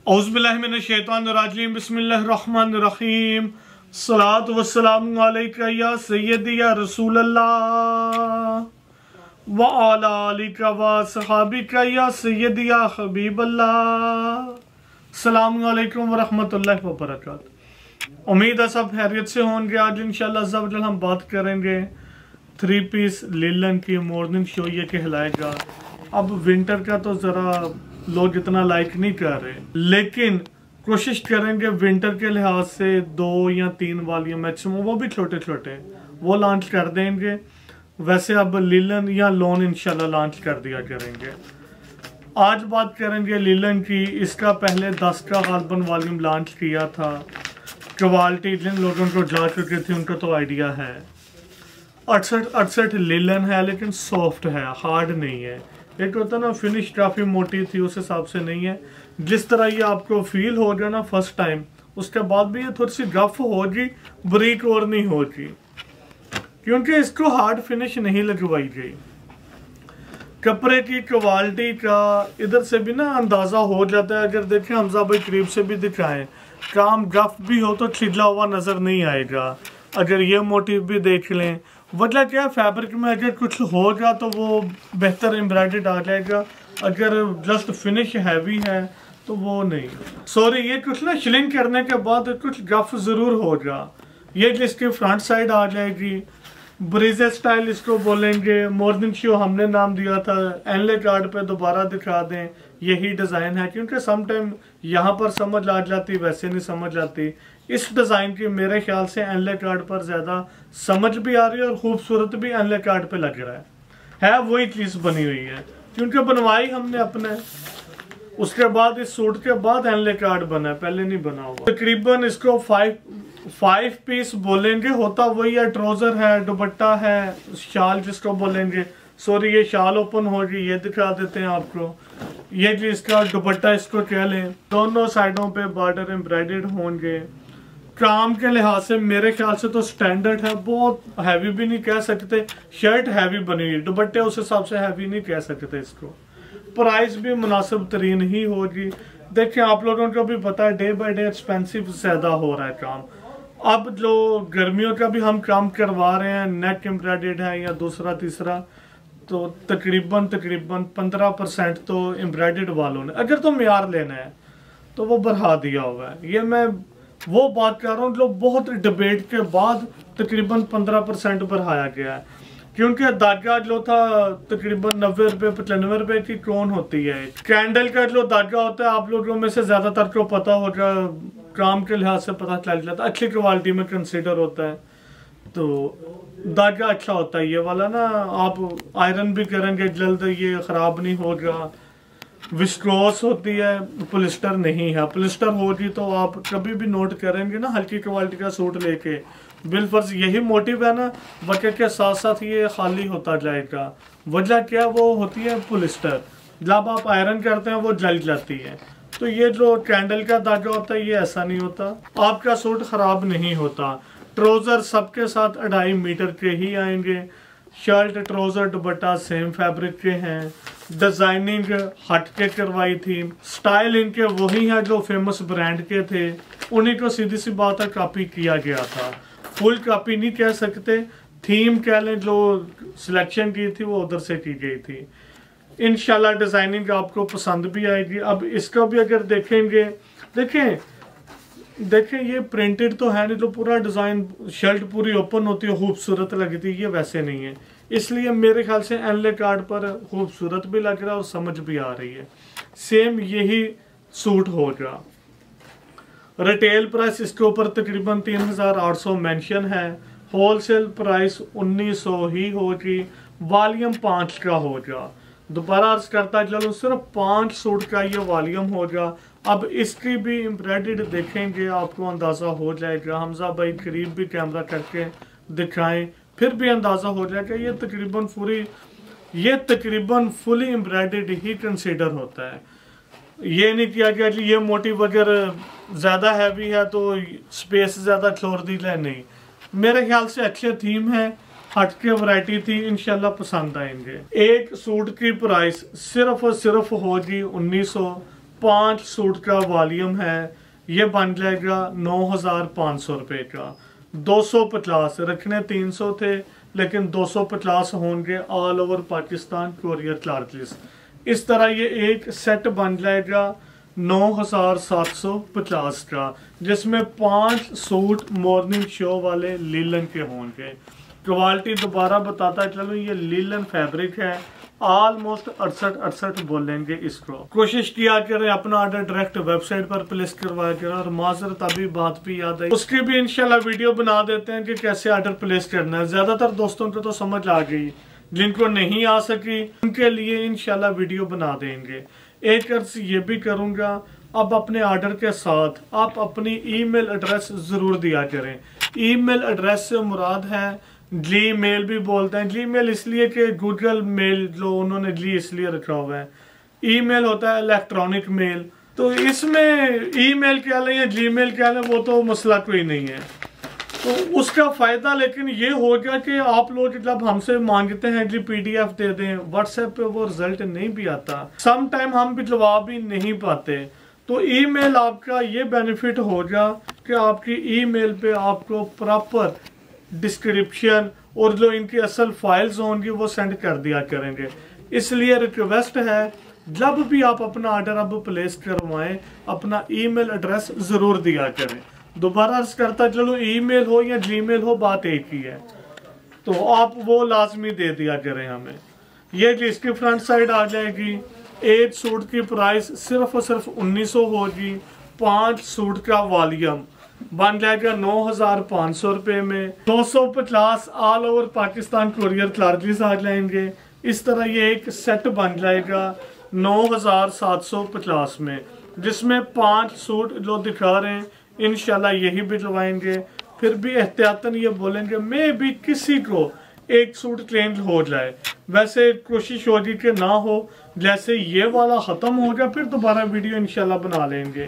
औज़ुबिल्लाहिमिनश्शैतानिर्रजीम बिस्मिल्लाहिर्रहमानिर्रहीम सलात वस्सलामु अलैका या सय्यदी या रसूलल्लाह व अला आलिका व सहाबिका या सय्यदी या हबीबल्लाह। अस्सलामु अलैकुम व रहमतुल्लाहि व बरकातुहू। उम्मीद है सब खैरियत से होंगे। आज इंशाअल्लाह ज़ब्र हम बात करेंगे 3 पीस लिलन की मॉर्निंग शो ये कहलाएगा। अब विंटर का तो ज़रा लोग इतना लाइक नहीं कर रहे, लेकिन कोशिश करेंगे विंटर के लिहाज से 2 या 3 वालियां मैक्सिमम, वो भी छोटे छोटे, वो लॉन्च कर देंगे। वैसे अब लिलन या लॉन इंशाल्लाह लॉन्च कर दिया करेंगे। आज बात करेंगे लिलन की। इसका पहले 10 का गालबन वॉल्यूम लॉन्च किया था। क्वालिटी जिन लोगों को जा चुके थे उनको तो आइडिया है। 68 लिलन है, लेकिन सॉफ्ट है, हार्ड नहीं है। एक होता ना फिनिश काफी मोटी थी, उस हिसाब से नहीं है। जिस तरह ये आपको फील होगा ना फर्स्ट टाइम, उसके बाद भी ये थोड़ी सी रफ होगी, ब्रीक और नहीं होगी, क्योंकि इसको हार्ड फिनिश नहीं लगवाई गई। कपड़े की क्वालिटी का इधर से भी ना अंदाजा हो जाता है। अगर देखें हमजा भाई करीब से भी दिखाएं, काम रफ भी हो तो छिला हुआ नजर नहीं आएगा। अगर ये मोटिव भी देख लें, वजह क्या फैब्रिक में अगर कुछ होगा तो वो बेहतर एम्ब्रॉयडर्ड आ जाएगा। अगर जस्ट फिनिश हैवी है तो वो नहीं। सॉरी, ये कुछ ना शिलिंग करने के बाद कुछ गफ जरूर होगा। ये जिसकी फ्रंट साइड आ जाएगी, ब्रीजे स्टाइल इसको बोलेंगे। मॉर्निंग शो हमने नाम दिया था। एनले कार्ड पे दोबारा दिखा दें, यही डिजाइन है, क्योंकि समटाइम यहाँ पर समझ आ जाती, वैसे नहीं समझ आती। इस डिजाइन की मेरे ख्याल से एनले कार्ड पर ज्यादा समझ भी आ रही है और खूबसूरत भी एनले कार्ड पे लग रहा है वही चीज बनी हुई है, क्योंकि बनवाई हमने अपने, उसके बाद इस सूट के बाद एनले कार्ड बना है, पहले नहीं बना हुआ। तकरीबन इसको 5 पीस बोलेंगे, होता वही है। ट्राउजर है, दुपट्टा है, शाल जिसको बोलेंगे। सॉरी, ये शाल ओपन होगी, ये दिखा देते हैं आपको। ये जो इसका दुपट्टा इसको कह लें। दोनों साइडों पे बॉर्डर एम्ब्रॉयडर्ड होंगे। काम के लिहाज से मेरे ख्याल से तो स्टैंडर्ड है, बहुत हैवी भी नहीं कह सकते। शर्ट हैवी बनी हुई, दुपट्टे उस हिसाब से हैवी नहीं कह सकते इसको। प्राइस भी मुनासिब तरीन ही होगी। देखिए, आप लोगों को भी पता है डे बाय डे एक्सपेंसिव ज्यादा हो रहा है काम। अब जो गर्मियों का भी हम काम करवा रहे हैं, नेक एम्ब्रॉयडर्ड है या दूसरा तीसरा, तो तकरीबन 15% तो एम्ब्रॉयडर्ड वालों ने, अगर तो म्यार लेना है तो वो बढ़ा दिया हुआ है। ये मैं वो बात कर रहा हूँ जो बहुत डिबेट के बाद तकरीबन 15% बढ़ाया गया है, क्योंकि धागा जो था तकरीबन 90 रुपए 95 रुपए की कौन होती है। कैंडल का जो धागा होता है, आप लोगों में से ज्यादातर को पता होगा, काम के लिहाज से पता चल जाता है, अच्छी क्वालिटी में कंसीडर होता है, तो धागा अच्छा होता है। ये वाला ना आप आयरन भी करेंगे जल्द ये खराब नहीं होगा। विस्कोस होती है, पॉलिस्टर नहीं है। पॉलिस्टर होगी तो आप कभी भी नोट करेंगे ना, हल्की क्वालिटी का सूट लेके, बिलफर्ज यही मोटिव है ना, वजह के साथ साथ ये खाली होता जाएगा। वजह क्या वो होती है पॉलिस्टर, जब आप आयरन करते हैं वो जल जाती है। तो ये जो कैंडल का धागा होता है ये ऐसा नहीं होता, आपका सूट खराब नहीं होता। ट्राउजर सबके साथ 2.5 मीटर के ही आएंगे। शर्ट, ट्राउजर, दुपट्टा सेम फैब्रिक के हैं। डिजाइनिंग हट के करवाई थी। स्टाइल इनके वही है जो फेमस ब्रांड के थे, उन्हीं को सीधी सी बात है कॉपी किया गया था। फुल कॉपी नहीं कह सकते, थीम कह लें, जो सिलेक्शन की थी वो उधर से की गई थी। इंशाल्लाह डिजाइनिंग आपको पसंद भी आएगी। अब इसका भी अगर देखेंगे, देखें ये प्रिंटेड तो है नहीं, जो पूरा डिजाइन शर्ट पूरी ओपन होती है खूबसूरत लगती है, ये वैसे नहीं है। इसलिए मेरे ख्याल से एनले कार्ड पर खूबसूरत भी लग रहा है और समझ भी आ रही है। सेम यही सूट होगा। रिटेल प्राइस इसके ऊपर तकरीबन 3800 मेंशन है। होलसेल प्राइस 1900 ही होगी। वॉल्यूम 5 का होगा। दोबारा अर्ज करता चलो, सिर्फ 5 सूट का ये वॉल्यूम होगा। अब इसकी भी एम्ब्रॉयडर्ड देखेंगे, आपको अंदाजा हो जाएगा। हमजा भाई करीब भी कैमरा करके दिखाएं, फिर भी अंदाजा हो जाएगा। ये तकरीबन फुली एम्ब्रॉयडर्ड ही कंसीडर होता है। ये नहीं किया गया कि ये मोटिव अगर ज्यादा हैवी है तो स्पेस ज्यादा छोड़ दी जाए, नहीं। मेरे ख्याल से अच्छे थीम है, हटके वैरायटी थी, इंशाल्लाह पसंद आएंगे। एक सूट की प्राइस सिर्फ और सिर्फ होगी 1900। 5 सूट का वॉल्यूम है, ये बन जाएगा 9,500 रुपये का। 250 रखने 300 थे, लेकिन 250 होंगे all over Pakistan courier charges. इस तरह ये एक सेट बन जाएगा 9,750 का, जिसमें 5 सूट मॉर्निंग शो वाले लीलन के होंगे। क्वालिटी दोबारा बताता चलो, ये लीलन फैब्रिक है, ऑलमोस्ट 68 बोलेंगे इसको। कोशिश किया करें अपना ऑर्डर डायरेक्ट वेबसाइट पर प्लेस करवाया करें। और माजरत अभी बात भी याद आई, उसकी भी इंशाल्लाह वीडियो बना देते हैं कि कैसे ऑर्डर प्लेस करना है। ज्यादातर दोस्तों को तो समझ आ गई, जिनको नहीं आ सकी उनके लिए इंशाल्लाह वीडियो बना देंगे। एक अर्ज ये भी करूंगा, अब अपने ऑर्डर के साथ आप अपनी ईमेल एड्रेस जरूर दिया करें। ईमेल एड्रेस से मुराद है Gmail भी बोलते हैं। Gmail इसलिए कि गूगल मेल जो उन्होंने G इसलिए रखा हुआ है। ईमेल होता है इलेक्ट्रॉनिक मेल, तो इसमें ईमेल क्या लें या Gmail क्या लें वो तो मसला कोई नहीं है। तो उसका फायदा लेकिन ये हो गया कि आप लोग जब हमसे मांगते हैं जी PDF दे दें, व्हाट्सएप पे वो रिजल्ट नहीं भी आता, सम टाइम हम भी जवाब भी नहीं पाते। तो ईमेल आपका ये बेनिफिट होगा कि आपकी ईमेल पे आपको प्रॉपर डिस्क्रिप्शन और जो इनकी असल फाइल्स होंगी वो सेंड कर दिया करेंगे। इसलिए रिक्वेस्ट है, जब भी आप अपना ऑर्डर अब प्लेस करवाएं अपना ईमेल एड्रेस जरूर दिया करें। दोबारा अर्ज करता चलो, ईमेल हो या Gmail हो बात एक ही है, तो आप वो लाजमी दे दिया करें हमें। ये जिसकी फ्रंट साइड आ जाएगी, 8 सूट की प्राइस सिर्फ और सिर्फ 1900 होगी। 5 सूट का वॉल्यूम बन जाएगा 9,500 रुपये में। 250 all over Pakistan courier charges आ जाएंगे। इस तरह ये एक सेट बन जाएगा 9,750 में, जिसमें 5 सूट जो दिखा रहे हैं इंशाल्लाह यही भिजवाएंगे। फिर भी एहतियातन ये बोलेंगे मैं भी किसी को एक सूट चेंज हो जाए, वैसे कोशिश होगी कि ना हो। जैसे ये वाला खत्म हो गया फिर दोबारा वीडियो इंशाल्लाह बना लेंगे।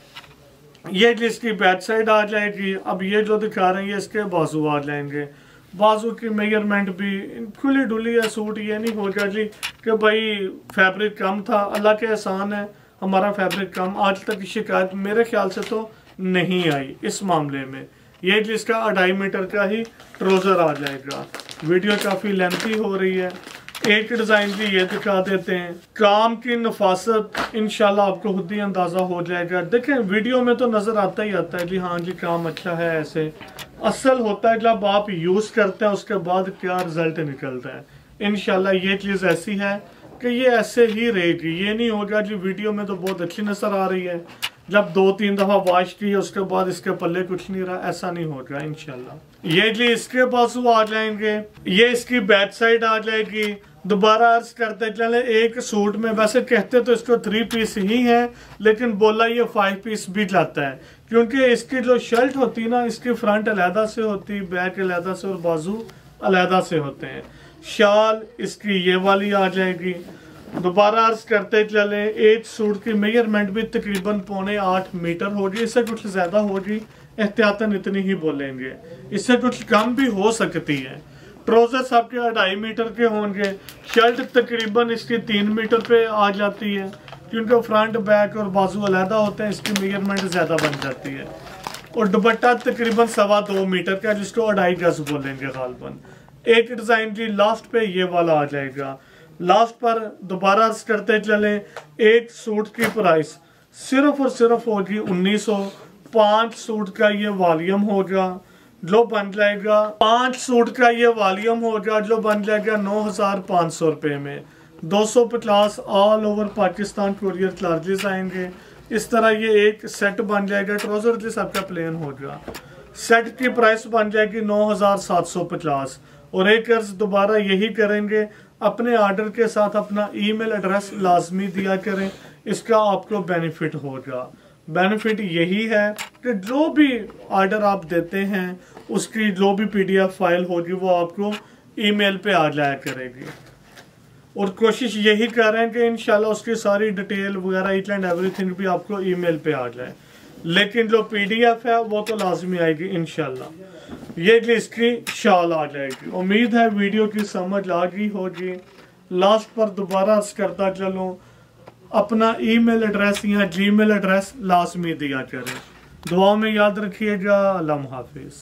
ये जिसकी बैक साइड आ जाएगी। अब ये जो दिखा रहे हैं ये इसके बाजू आ जाएंगे। बाजू की मेजरमेंट भी खुली डुली है सूट। ये नहीं होगा जी कि भाई फैब्रिक कम था, अल्लाह के एहसान है हमारा फैब्रिक कम, आज तक शिकायत मेरे ख्याल से तो नहीं आई इस मामले में। ये जिसका 2.5 मीटर का ही ट्राउजर आ जाएगा। वीडियो काफी लेंथी हो रही है, एक डिजाइन भी ये दिखा देते हैं। काम की नफासत इंशाल्लाह आपको खुद ही अंदाजा हो जाएगा। देखें वीडियो में तो नजर आता ही आता है जी हाँ जी काम अच्छा है, ऐसे असल होता है जब आप यूज करते हैं उसके बाद क्या रिजल्ट निकलता है। इंशाल्लाह ये चीज ऐसी है कि ये ऐसे ही रहेगी। ये नहीं होगा जी वीडियो में तो बहुत अच्छी नजर आ रही है, जब 2-3 दफा वॉश की उसके बाद इसके पल्ले कुछ नहीं रहा, ऐसा नहीं होगा इंशाल्लाह। ये जी इसके बाजू आ जाएंगे, ये इसकी बैक साइड आ जाएगी। दोबारा अर्ज करते चले, एक सूट में वैसे कहते तो इसको 3 पीस ही है, लेकिन बोला ये 5 पीस भी जाता है, क्योंकि इसकी जो शर्ट होती है ना, इसकी फ्रंट अलहदा से होती, बैक अलहदा से और बाजू अलहदा से होते हैं। शाल इसकी ये वाली आ जाएगी। दोबारा अर्ज करते चले, एक सूट की मेजरमेंट भी तकरीबन 7.25 मीटर होगी, इससे कुछ ज्यादा होगी, एहतियातन इतनी ही बोलेंगे, इससे कुछ कम भी हो सकती है। ट्राउजर्स आपके 2.5 मीटर के होंगे। शर्ट तकरीबन इसकी 3 मीटर पे आ जाती है, क्योंकि फ्रंट बैक और बाजू अलहदा होते हैं, इसकी मेजरमेंट ज्यादा बन जाती है। और दुपट्टा तकरीबन 2.25 मीटर का, जिसको 2.5 गज बोलेंगे गालबन। एक डिजाइन की लास्ट पे ये वाला आ जाएगा। लास्ट पर दोबारा अर्ज करते चले, एक सूट की प्राइस सिर्फ और सिर्फ होगी 1900। 5 सूट का ये वॉल्यूम होगा जो बन जाएगा 5 सूट का ये वॉल्यूम होगा जो बन जाएगा 9,500 रुपये में। 250 all over Pakistan courier charges आएंगे। इस तरह ये एक सेट बन जाएगा। ट्राउजर जिस आपका प्लेन होगा, सेट की प्राइस बन जाएगी 9,750। और एक अर्ज दोबारा यही करेंगे, अपने ऑर्डर के साथ अपना ईमेल एड्रेस लाजमी दिया करें, इसका आपको बेनिफिट होगा। बेनिफिट यही है कि जो भी ऑर्डर आप देते हैं उसकी जो भी PDF फाइल होगी वो आपको ईमेल पे आ जाया करेगी। और कोशिश यही कर रहे हैं कि इंशाल्लाह उसकी सारी डिटेल वगैरह ईच एंड एवरीथिंग भी आपको ईमेल पे आ जाए, लेकिन जो PDF है वो तो लाजमी आएगी इंशाल्लाह। ये इसकी शाल आ जाएगी। उम्मीद है वीडियो की समझ आ गई होगी। लास्ट पर दोबारा अर्ज करता चलूँ, अपना ईमेल एड्रेस या जीमेल एड्रेस लाजमी दिया करें। दुआ में याद रखिएगा। अल्लाह हाफिज।